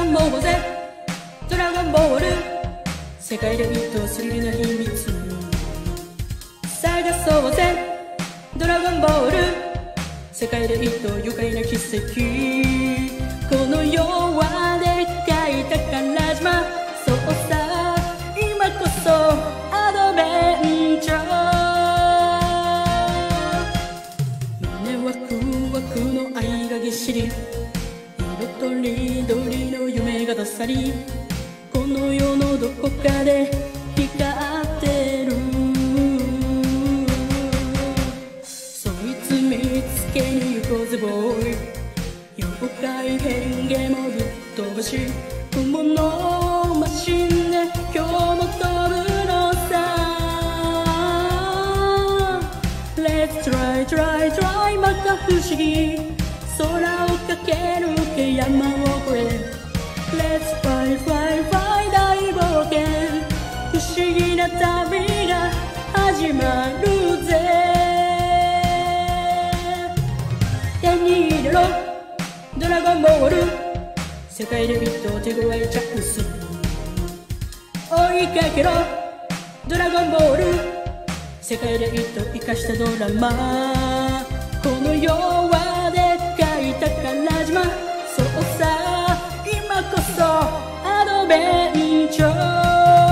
もうぜドラゴンボール、世界で一等スリルな秘密探そうぜドラゴンボール、世界で一等愉快な奇跡、この世はでっかい宝島、そうさ今こそアドベンチャー、胸ワクワクの愛がぎっしり、色とりどりの夢がどっさり、この世のどこかで光ってる、そいつ見つけに行こうぜボーイ、妖怪変化もぶっ飛ばし、雲のマシンで今日も飛ぶのさ、 Let's try try try まか不思議、空を駆け抜け山を越え Let's fly fly fly 大冒険、不思議な旅が始まるぜ、手に入れろドラゴンボール、世界で一等手強いチャンス、追いかけろドラゴンボール、世界で一等生かしたドラマ、この世はでっかい宝島、そうさ今こそアドベンチャー、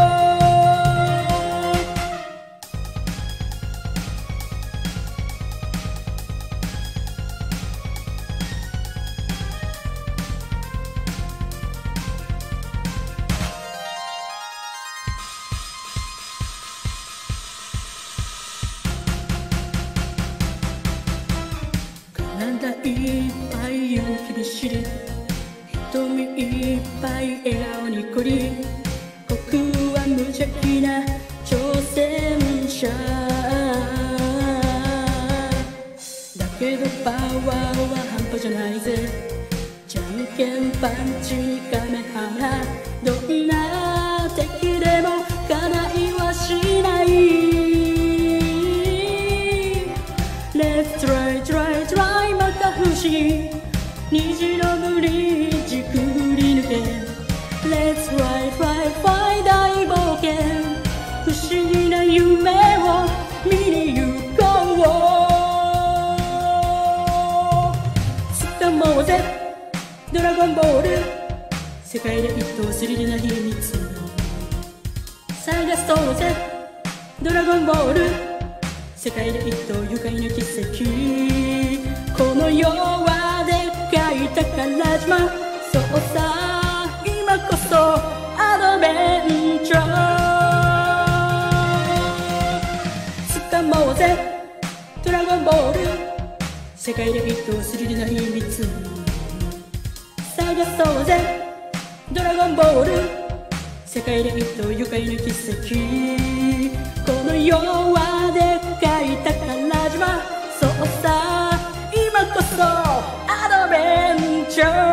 体いっぱい勇気びっしり、瞳いっぱい笑顔にこり、僕は無邪気な挑戦者だけどパワーは半端じゃないぜ、じゃんけんパンチにカメハラ、どんな敵でもかないはしない、 Let's try try try また不思議、虹のブリッジくぐり抜け Let's fly fly fly 大冒険、不思議な夢を見に行こう、掴もうぜドラゴンボール、世界で一等スリルな秘密探そうぜドラゴンボール、世界で一等愉快な奇跡、この世はでっかい宝島、そうさ今こそアドベンチャー、掴もうぜドラゴンボール、世界で一等スリルな秘密探そうぜドラゴンボール、世界で一等愉快な奇跡、この世はでっかい宝島、そうさ今こそアドベンチャー。